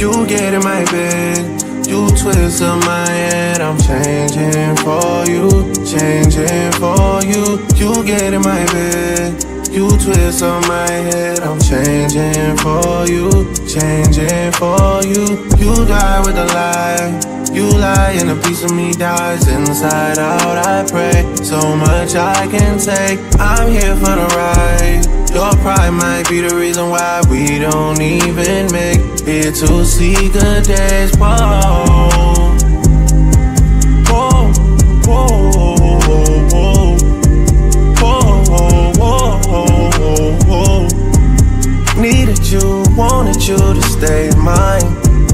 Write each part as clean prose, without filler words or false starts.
You get in my bed, you twist up my head. I'm changing for you, changing for you. You get in my bed, you twist up my head. I'm changing for you, changing for you. You lie with a lie, you lie and a piece of me dies. Inside out I pray, so much I can take. I'm here for the ride. Your pride might be the reason why we don't even make it to see good days. Whoa, whoa, whoa, whoa, whoa, whoa, whoa, whoa. Needed you, wanted you to stay mine.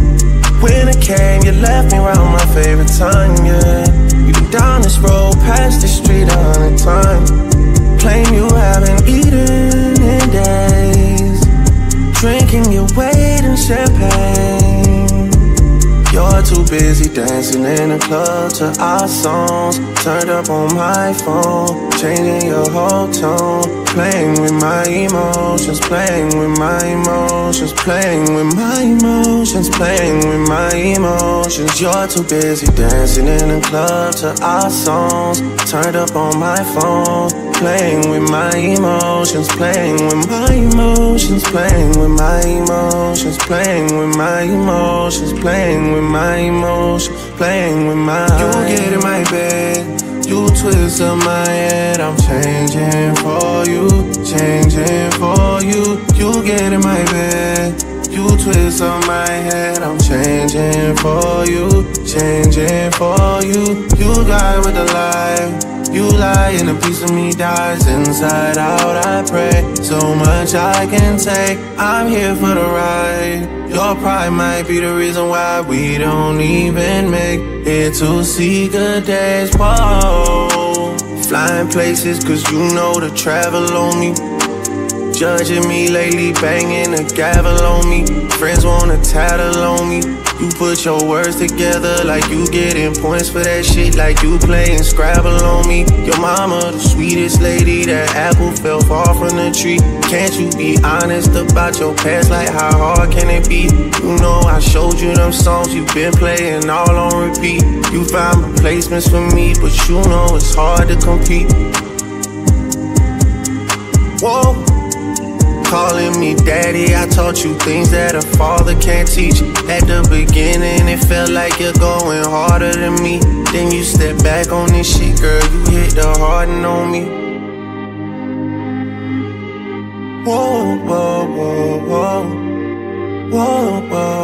When it came, you left me around my favorite time, yeah. You been down this road, past this street 100 times. Claim you haven't eaten in days, drinking your weight in champagne. You're too busy dancing in the club to our songs. Turned up on my phone, changing your whole tone. Playing with my emotions, playing with my emotions, playing with my emotions, playing with my emotions. You're too busy dancing in the club to our songs. Turned up on my phone, playing with my emotions, playing with my emotions, playing with my emotions, playing with my emotions, playing with my emotions, playing with my. You get in my bed, you twist up my head. I'm changing for you, changing for you. You get in my bed, you twist up my head. I'm changing for you, changing for you. You lie with a lie, you lie and a piece of me dies. Inside out I pray, so much I can take. I'm here for the ride. Your pride might be the reason why we don't even make it to see good days. Whoa, flying places cause you know to travel on me. Judging me lately, banging the gavel on me. Friends wanna tattle on me. You put your words together like you getting points for that shit, like you playing Scrabble on me. Your mama, the sweetest lady, that apple fell far from the tree. Can't you be honest about your past, like how hard can it be? You know I showed you them songs you've been playing all on repeat. You found replacements for me, but you know it's hard to compete. Whoa, calling me daddy, I taught you things that a father can't teach. At the beginning, it felt like you're going harder than me. Then you step back on this shit, girl, you hit the harden on me. Whoa, whoa, whoa, whoa, whoa, whoa.